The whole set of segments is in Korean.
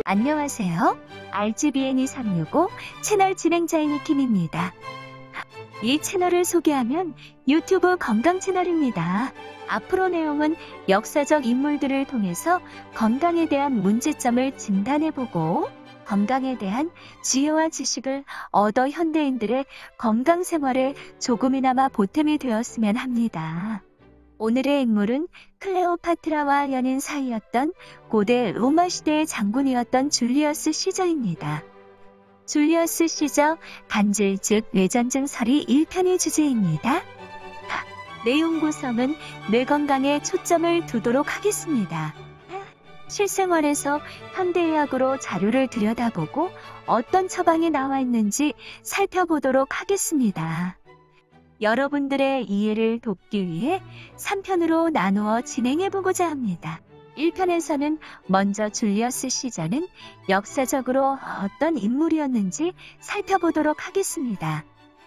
안녕하세요. RGBN2365 채널 진행자인 이킴입니다. 이 채널을 소개하면 유튜브 건강 채널입니다. 앞으로 내용은 역사적 인물들을 통해서 건강에 대한 문제점을 진단해보고 건강에 대한 지혜와 지식을 얻어 현대인들의 건강 생활에 조금이나마 보탬이 되었으면 합니다. 오늘의 인물은 클레오파트라와 연인 사이였던 고대 로마 시대의 장군이었던 줄리어스 시저입니다. 줄리어스 시저 간질 즉 뇌전증설이 1편의 주제입니다. 내용 구성은 뇌 건강에 초점을 두도록 하겠습니다. 실생활에서 현대의학으로 자료를 들여다보고 어떤 처방이 나와 있는지 살펴보도록 하겠습니다. 여러분들의 이해를 돕기 위해 3편으로 나누어 진행해보고자 합니다. 1편에서는 먼저 줄리어스 시저는 역사적으로 어떤 인물이었는지 살펴보도록 하겠습니다.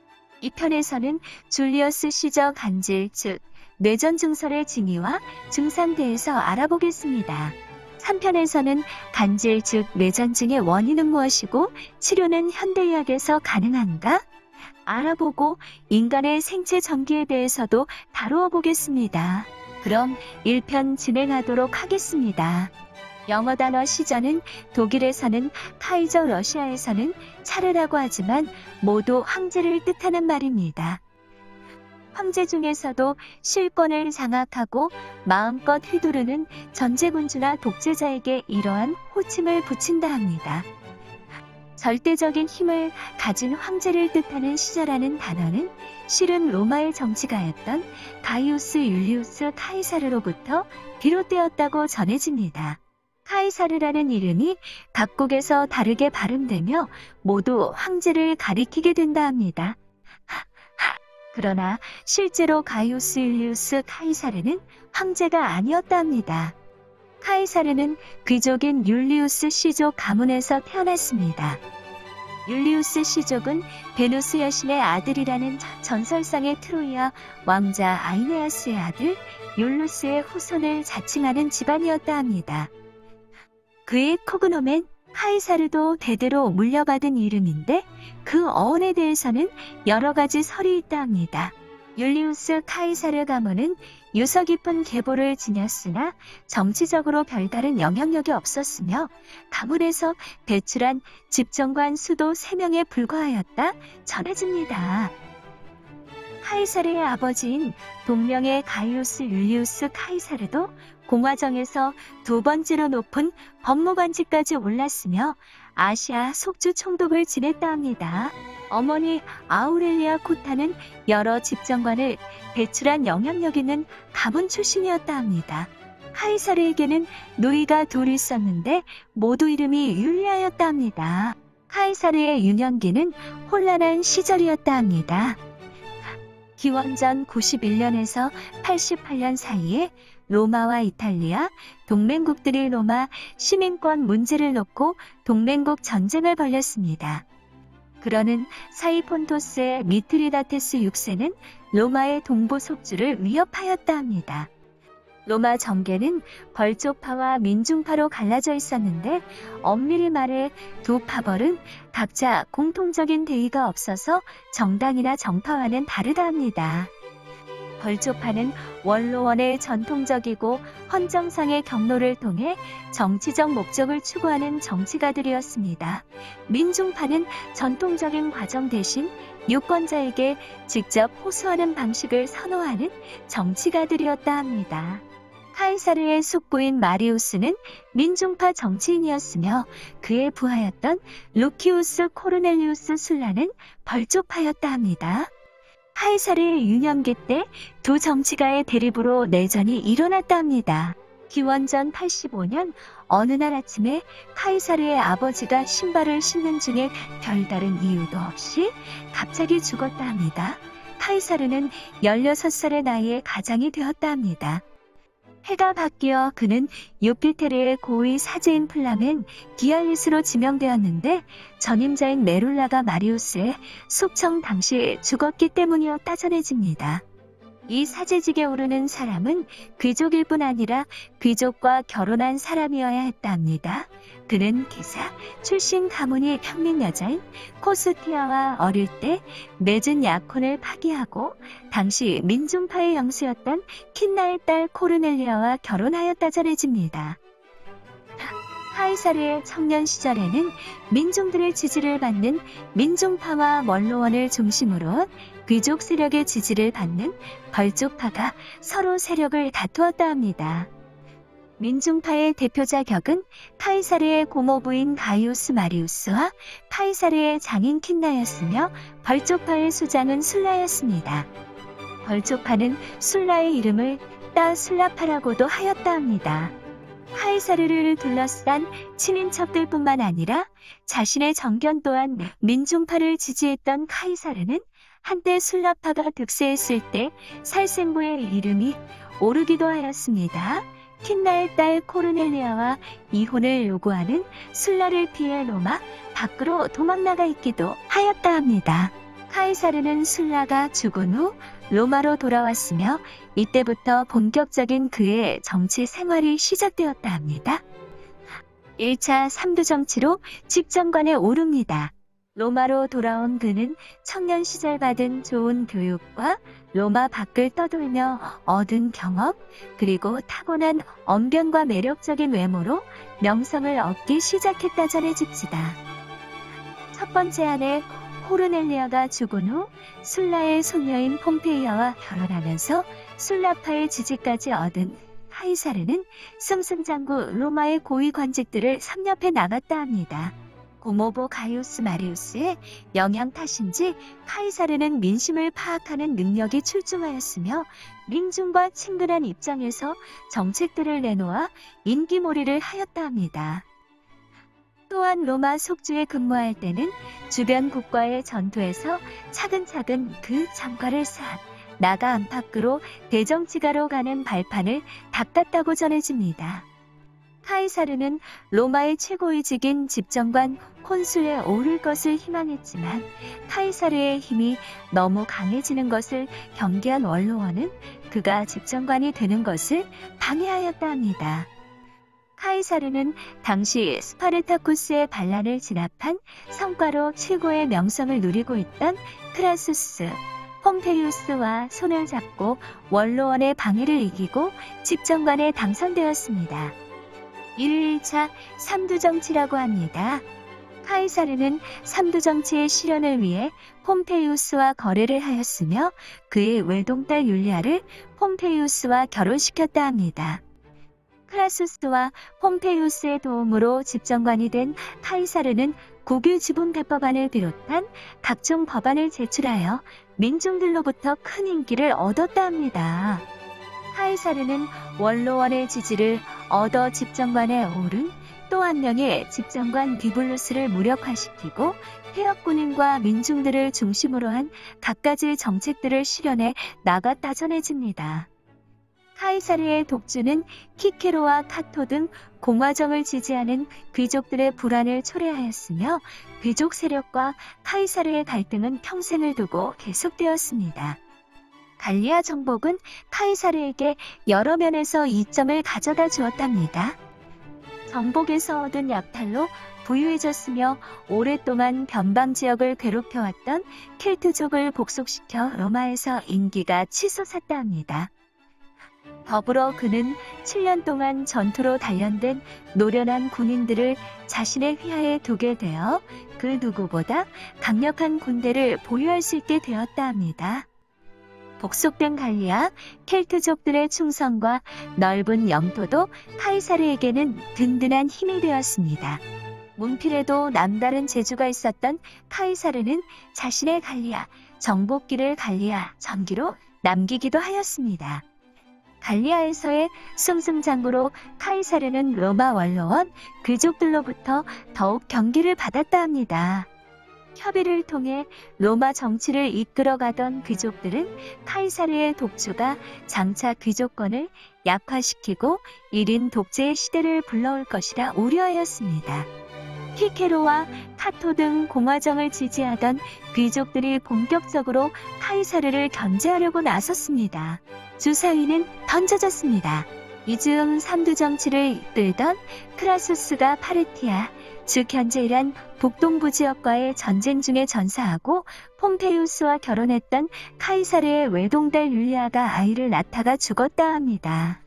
2편에서는 줄리어스 시저 간질 즉 뇌전 증설의 징의와 증상에 대해서 알아보겠습니다. 3편에서는 간질 즉 뇌전증의 원인은 무엇이고 치료는 현대의학에서 가능한가? 알아보고 인간의 생체 전기에 대해서도 다루어 보겠습니다. 그럼 1편 진행하도록 하겠습니다. 영어 단어 시저는 독일에서는 카이저, 러시아에서는 차르라고 하지만 모두 황제를 뜻하는 말입니다. 황제 중에서도 실권을 장악하고 마음껏 휘두르는 전제군주나 독재자에게 이러한 호칭을 붙인다 합니다. 절대적인 힘을 가진 황제를 뜻하는 시저라는 단어는 실은 로마의 정치가였던 가이우스 율리우스 카이사르로부터 비롯되었다고 전해집니다. 카이사르라는 이름이 각국에서 다르게 발음되며 모두 황제를 가리키게 된다 합니다. 그러나 실제로 가이우스 율리우스 카이사르는 황제가 아니었다 합니다. 카이사르는 귀족인 율리우스 시족 가문에서 태어났습니다. 율리우스 시족은 베누스 여신의 아들이라는 전설상의 트로이아 왕자 아이네아스의 아들 율루스의 후손을 자칭하는 집안이었다 합니다. 그의 코그노멘 카이사르도 대대로 물려받은 이름인데 그 어원에 대해서는 여러 가지 설이 있다 합니다. 율리우스 카이사르 가문은 유서 깊은 계보를 지녔으나 정치적으로 별다른 영향력이 없었으며 가문에서 배출한 집정관 수도 3명에 불과하였다 전해집니다. 카이사르의 아버지인 동명의 가이우스 율리우스 카이사르도 공화정에서 2번째로 높은 법무관직까지 올랐으며 아시아 속주 총독을 지냈다 합니다. 어머니 아우렐리아 코타는 여러 집정관을 배출한 영향력 있는 가문 출신이었다 합니다. 카이사르에게는 누이가 둘 있었는데 모두 이름이 율리아였다 합니다. 카이사르의 유년기는 혼란한 시절이었다 합니다. 기원전 91년에서 88년 사이에 로마와 이탈리아, 동맹국들이 로마 시민권 문제를 놓고 동맹국 전쟁을 벌였습니다. 그러는 사이폰토스의 미트리다테스 6세는 로마의 동부 속주를 위협하였다 합니다. 로마 정계는 벌쪽파와 민중파로 갈라져 있었는데 엄밀히 말해 두 파벌은 각자 공통적인 대의가 없어서 정당이나 정파와는 다르다 합니다. 벌초파는 원로원의 전통적이고 헌정상의 경로를 통해 정치적 목적을 추구하는 정치가들이었습니다. 민중파는 전통적인 과정 대신 유권자에게 직접 호소하는 방식을 선호하는 정치가들이었다 합니다. 카이사르의 숙부인 마리우스는 민중파 정치인이었으며 그의 부하였던 루키우스 코르넬리우스 술라는 벌초파였다 합니다. 카이사르의 유년기 때 두 정치가의 대립으로 내전이 일어났다 합니다. 기원전 85년 어느 날 아침에 카이사르의 아버지가 신발을 신는 중에 별다른 이유도 없이 갑자기 죽었다 합니다. 카이사르는 16살의 나이에 가장이 되었다 합니다. 해가 바뀌어 그는 유피테르의 고위 사제인 플라멘 디알리스로 지명되었는데 전임자인 메룰라가 마리우스의 숙청 당시 죽었기 때문이었다 전해집니다. 이 사제직에 오르는 사람은 귀족일 뿐 아니라 귀족과 결혼한 사람이어야 했다 합니다. 그는 기사 출신 가문이 평민 여자인 코스티아와 어릴 때 맺은 약혼을 파기하고 당시 민중파의 영수였던 킨나의 딸 코르넬리아와 결혼하였다 전해집니다. 카이사르의 청년 시절에는 민중들의 지지를 받는 민중파와 원로원을 중심으로 한 귀족 세력의 지지를 받는 벌족파가 서로 세력을 다투었다 합니다. 민중파의 대표자 격은 카이사르의 고모부인 가이우스 마리우스와 카이사르의 장인 킨나였으며 벌족파의 수장은 술라였습니다. 벌족파는 술라의 이름을 따 술라파라고도 하였다 합니다. 카이사르를 둘러싼 친인척들뿐만 아니라 자신의 정견 또한 민중파를 지지했던 카이사르는 한때 술라파가 득세했을 때 살생부의 이름이 오르기도 하였습니다. 킨나의 딸 코르넬리아와 이혼을 요구하는 술라를 피해 로마 밖으로 도망나가 있기도 하였다 합니다. 카이사르는 술라가 죽은 후 로마로 돌아왔으며 이때부터 본격적인 그의 정치 생활이 시작되었다 합니다. 1차 삼두정치로 집정관에 오릅니다. 로마로 돌아온 그는 청년 시절 받은 좋은 교육과 로마 밖을 떠돌며 얻은 경험, 그리고 타고난 언변과 매력적인 외모로 명성을 얻기 시작했다 전해집니다. 첫 번째 아내 코르넬리아가 죽은 후 술라의 손녀인 폼페이아와 결혼하면서 술라파의 지지까지 얻은 카이사르는 승승장구 로마의 고위 관직들을 섭렵해 나갔다 합니다. 고모부 가이우스 마리우스의 영향 탓인지 카이사르는 민심을 파악하는 능력이 출중하였으며 민중과 친근한 입장에서 정책들을 내놓아 인기몰이를 하였다 합니다. 또한 로마 속주에 근무할 때는 주변 국가의 전투에서 차근차근 그 전과를 쌓아 나가 안팎으로 대정치가로 가는 발판을 닦았다고 전해집니다. 카이사르는 로마의 최고위직인 집정관 콘술에 오를 것을 희망했지만 카이사르의 힘이 너무 강해지는 것을 경계한 원로원은 그가 집정관이 되는 것을 방해하였다 합니다. 카이사르는 당시 스파르타쿠스의 반란을 진압한 성과로 최고의 명성을 누리고 있던 크라수스, 폼페이우스와 손을 잡고 원로원의 방해를 이기고 집정관에 당선되었습니다. 이를 1차 삼두정치라고 합니다. 카이사르는 삼두정치의 실현을 위해 폼페이우스와 거래를 하였으며 그의 외동딸 율리아를 폼페이우스와 결혼시켰다 합니다. 크라수스와 폼페이우스의 도움으로 집정관이 된 카이사르는 국유 지분 대법안을 비롯한 각종 법안을 제출하여 민중들로부터 큰 인기를 얻었다 합니다. 카이사르는 원로원의 지지를 얻어 집정관에 오른 또 한 명의 집정관 비블루스를 무력화시키고 해역군인과 민중들을 중심으로 한 갖가지 정책들을 실현해 나갔다 전해집니다. 카이사르의 독주는 키케로와 카토 등 공화정을 지지하는 귀족들의 불안을 초래하였으며 귀족 세력과 카이사르의 갈등은 평생을 두고 계속되었습니다. 갈리아 정복은 카이사르에게 여러 면에서 이점을 가져다 주었답니다. 정복에서 얻은 약탈로 부유해졌으며 오랫동안 변방 지역을 괴롭혀왔던 켈트족을 복속시켜 로마에서 인기가 치솟았다 합니다. 더불어 그는 7년 동안 전투로 단련된 노련한 군인들을 자신의 휘하에 두게 되어 그 누구보다 강력한 군대를 보유할 수 있게 되었다 합니다. 복속된 갈리아, 켈트족들의 충성과 넓은 영토도 카이사르에게는 든든한 힘이 되었습니다. 문필에도 남다른 재주가 있었던 카이사르는 자신의 갈리아, 정복기를 갈리아 전기로 남기기도 하였습니다. 갈리아에서의 승승장구로 카이사르는 로마 원로원, 귀족들로부터 더욱 경기를 받았다 합니다. 협의를 통해 로마 정치를 이끌어가던 귀족들은 카이사르의 독주가 장차 귀족권을 약화시키고 1인 독재의 시대를 불러올 것이라 우려하였습니다. 피케로와 카토 등 공화정을 지지하던 귀족들이 본격적으로 카이사르를 견제하려고 나섰습니다. 주사위는 던져졌습니다. 이즈음 삼두 정치를 이끌던 크라수스가 파르티아, 즉 현재 이란 북동부 지역과의 전쟁 중에 전사하고 폼페이우스와 결혼했던 카이사르의 외동딸 율리아가 아이를 낳다가 죽었다 합니다.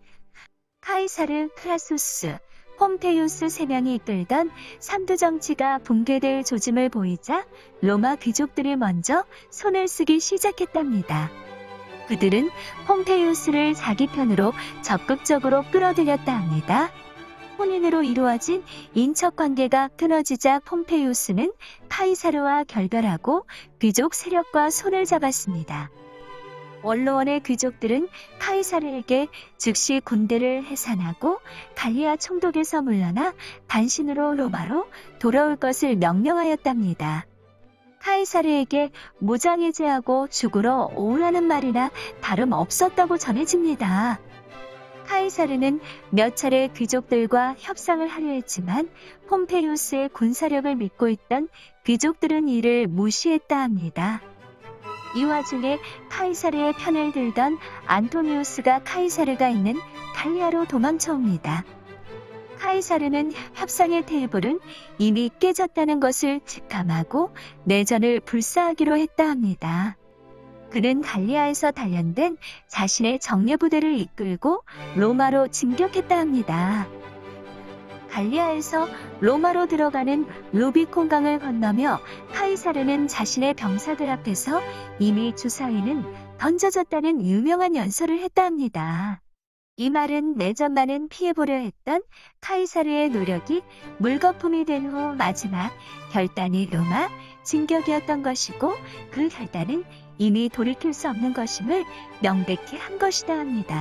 카이사르, 크라수스, 폼페이우스 3명이 이끌던 삼두 정치가 붕괴될 조짐을 보이자 로마 귀족들이 먼저 손을 쓰기 시작했답니다. 그들은 폼페이우스를 자기 편으로 적극적으로 끌어들였다 합니다. 혼인으로 이루어진 인척관계가 끊어지자 폼페이우스는 카이사르와 결별하고 귀족 세력과 손을 잡았습니다. 원로원의 귀족들은 카이사르에게 즉시 군대를 해산하고 갈리아 총독에서 물러나 단신으로 로마로 돌아올 것을 명령하였답니다. 카이사르에게 무장해제하고 죽으러 오라는 말이나 다름없었다고 전해집니다. 카이사르는 몇 차례 귀족들과 협상을 하려 했지만 폼페이우스의 군사력을 믿고 있던 귀족들은 이를 무시했다 합니다. 이 와중에 카이사르의 편을 들던 안토니우스가 카이사르가 있는 갈리아로 도망쳐옵니다. 카이사르는 협상의 테이블은 이미 깨졌다는 것을 직감하고 내전을 불사하기로 했다 합니다. 그는 갈리아에서 단련된 자신의 정예부대를 이끌고 로마로 진격했다 합니다. 갈리아에서 로마로 들어가는 루비콘강을 건너며 카이사르는 자신의 병사들 앞에서 이미 주사위는 던져졌다는 유명한 연설을 했다 합니다. 이 말은 내전만은 피해보려 했던 카이사르의 노력이 물거품이 된 후 마지막 결단이 로마 진격이었던 것이고 그 결단은 이미 돌이킬 수 없는 것임을 명백히 한 것이다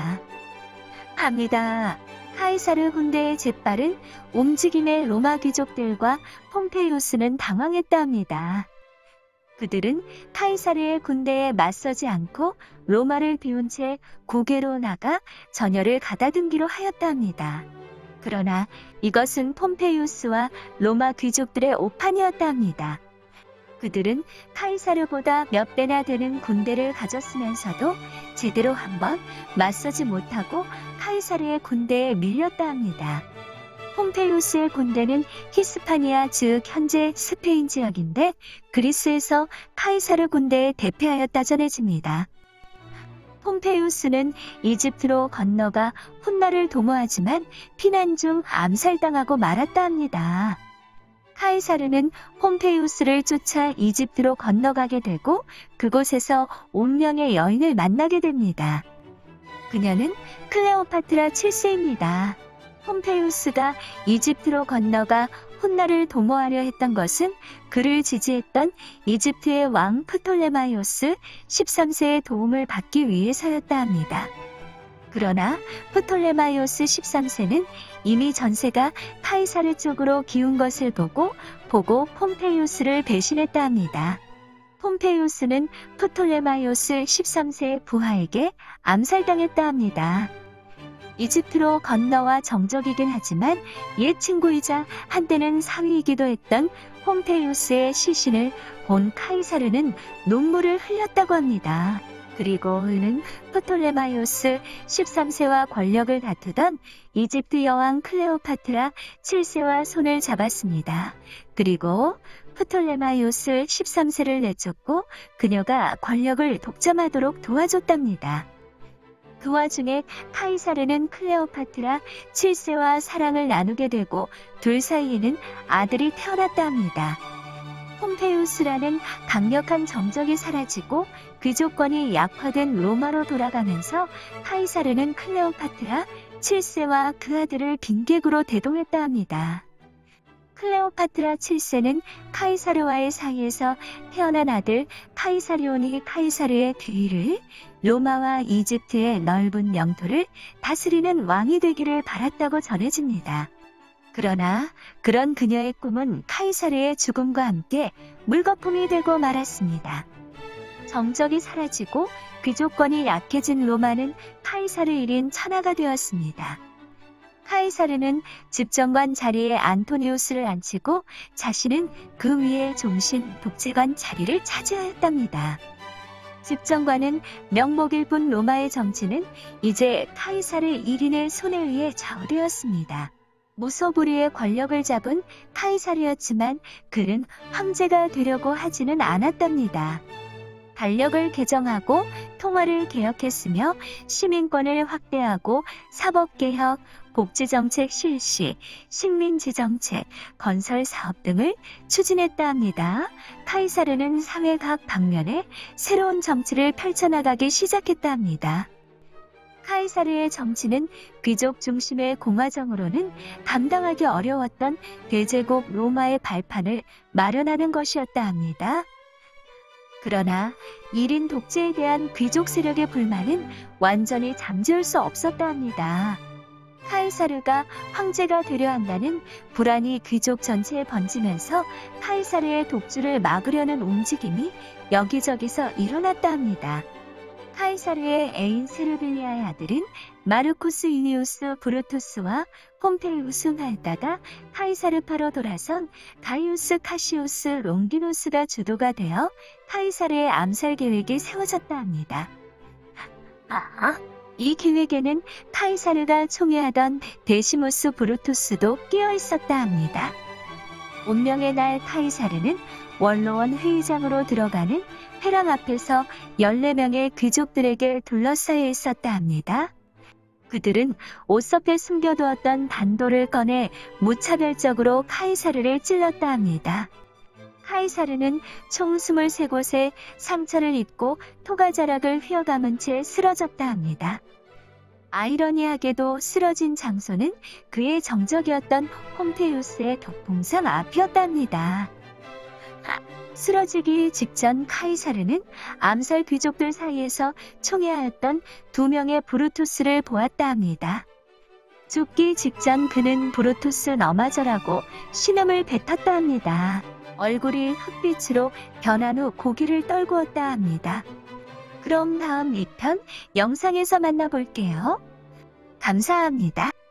합니다. 카이사르 군대의 재빠른 움직임에 로마 귀족들과 폼페이우스는 당황했다 합니다. 그들은 카이사르의 군대에 맞서지 않고 로마를 비운 채 국외로 나가 전열을 가다듬기로 하였다 합니다. 그러나 이것은 폼페이우스와 로마 귀족들의 오판이었다 합니다. 그들은 카이사르보다 몇 배나 되는 군대를 가졌으면서도 제대로 한번 맞서지 못하고 카이사르의 군대에 밀렸다 합니다. 폼페이우스의 군대는 히스파니아 즉 현재 스페인 지역인데 그리스에서 카이사르 군대에 대패하였다 전해집니다. 폼페이우스는 이집트로 건너가 훗날을 도모하지만 피난 중 암살당하고 말았다 합니다. 카이사르는 폼페이우스를 쫓아 이집트로 건너가게 되고 그곳에서 운명의 여인을 만나게 됩니다. 그녀는 클레오파트라 7세입니다. 폼페이우스가 이집트로 건너가 훗날을 도모하려 했던 것은 그를 지지했던 이집트의 왕 프톨레마이오스 13세의 도움을 받기 위해서였다 합니다. 그러나 프톨레마이오스 13세는 이미 전세가 카이사르 쪽으로 기운 것을 보고 폼페이우스를 배신했다 합니다. 폼페이우스는 프톨레마이오스 13세의 부하에게 암살당했다 합니다. 이집트로 건너와 정적이긴 하지만 옛 친구이자 한때는 사위이기도 했던 폼페이우스의 시신을 본 카이사르는 눈물을 흘렸다고 합니다. 그리고 그는 프톨레마이오스 13세와 권력을 다투던 이집트 여왕 클레오파트라 7세와 손을 잡았습니다. 그리고 프톨레마이오스 13세를 내쫓고 그녀가 권력을 독점하도록 도와줬답니다. 그 와중에 카이사르는 클레오파트라 7세와 사랑을 나누게 되고 둘 사이에는 아들이 태어났다 합니다. 폼페이우스라는 강력한 정적이 사라지고 귀족권이 약화된 로마로 돌아가면서 카이사르는 클레오파트라 7세와 그 아들을 빈객으로 대동했다 합니다. 클레오파트라 7세는 카이사르와의 사이에서 태어난 아들 카이사리온이 카이사르의 뒤를 로마와 이집트의 넓은 영토를 다스리는 왕이 되기를 바랐다고 전해집니다. 그러나 그런 그녀의 꿈은 카이사르의 죽음과 함께 물거품이 되고 말았습니다. 정적이 사라지고 귀족권이 약해진 로마는 카이사르 1인 천하가 되었습니다. 카이사르는 집정관 자리에 안토니우스를 앉히고 자신은 그 위에 종신 독재관 자리를 차지하였답니다. 집정관은 명목일 뿐 로마의 정치는 이제 카이사르 1인의 손에 의해 좌우되었습니다. 무소불위의 권력을 잡은 카이사르였지만 그는 황제가 되려고 하지는 않았답니다. 달력을 개정하고 통화를 개혁했으며 시민권을 확대하고 사법개혁, 복지정책 실시, 식민지정책, 건설사업 등을 추진했다 합니다. 카이사르는 사회 각 방면에 새로운 정치를 펼쳐나가기 시작했다 합니다. 카이사르의 정치는 귀족 중심의 공화정으로는 감당하기 어려웠던 대제국 로마의 발판을 마련하는 것이었다 합니다. 그러나 1인 독재에 대한 귀족 세력의 불만은 완전히 잠재울 수 없었다 합니다. 카이사르가 황제가 되려 한다는 불안이 귀족 전체에 번지면서 카이사르의 독주를 막으려는 움직임이 여기저기서 일어났다 합니다. 카이사르의 애인 세르빌리아의 아들은 마르쿠스 유니우스 브루투스와 폼페이우스 활다가 카이사르파로 돌아선 가이우스 카시우스 롱기누스가 주도가 되어 카이사르의 암살 계획이 세워졌다 합니다. 이 계획에는 카이사르가 총애하던 데시무스 브루투스도 끼어 있었다 합니다. 운명의 날 카이사르는 원로원 회의장으로 들어가는 회랑 앞에서 14명의 귀족들에게 둘러싸여 있었다 합니다. 그들은 옷섭에 숨겨두었던 단도를 꺼내 무차별적으로 카이사르를 찔렀다 합니다. 카이사르는 총 23곳에 상처를 입고 토가자락을 휘어감은 채 쓰러졌다 합니다. 아이러니하게도 쓰러진 장소는 그의 정적이었던 홈페이우스의 덕봉상 앞이었답니다. 쓰러지기 직전 카이사르는 암살 귀족들 사이에서 총애하였던 2명의 브루투스를 보았다 합니다. 죽기 직전 그는 브루투스 너마저라고 신음을 뱉었다 합니다. 얼굴이 흑빛으로 변한 후 고개를 떨구었다 합니다. 그럼 다음 2편 영상에서 만나볼게요. 감사합니다.